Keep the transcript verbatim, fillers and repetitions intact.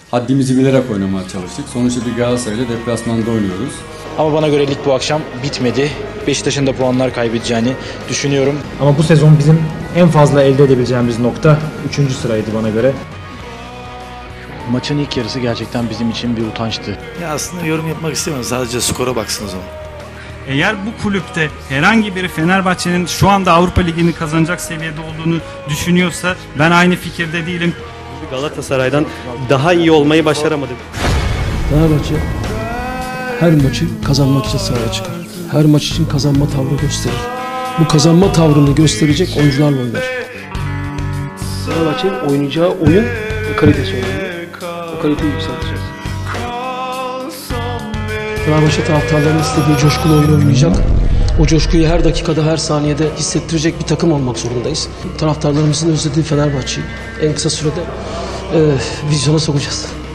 haddimizi bilerek oynamaya çalıştık. Sonuçta bir Galatasaray'la deplasmanda oynuyoruz. Ama bana göre lig bu akşam bitmedi. Beşiktaş'ın da puanlar kaybedeceğini düşünüyorum. Ama bu sezon bizim en fazla elde edebileceğimiz nokta üçüncü sıraydı bana göre. Maçın ilk yarısı gerçekten bizim için bir utançtı. Ya aslında yorum yapmak istemem. Sadece skora baksınız o. Eğer bu kulüpte herhangi biri Fenerbahçe'nin şu anda Avrupa Ligi'ni kazanacak seviyede olduğunu düşünüyorsa ben aynı fikirde değilim. Galatasaray'dan daha iyi olmayı başaramadık. Fenerbahçe her maçı kazanmak için sahaya çıkar. Her maç için kazanma tavrı gösterir. Bu kazanma tavrını gösterecek oyuncularla oynar. Fenerbahçe'nin oynayacağı oyun ve kalitesi önemli. O kaliteyi yükselteceğiz. Fenerbahçe taraftarlarının istediği coşkulu oyun oynayacak. O coşkuyu her dakikada, her saniyede hissettirecek bir takım olmak zorundayız. Taraftarlarımızın özlediği Fenerbahçe'yi en kısa sürede e, vizyona sokacağız.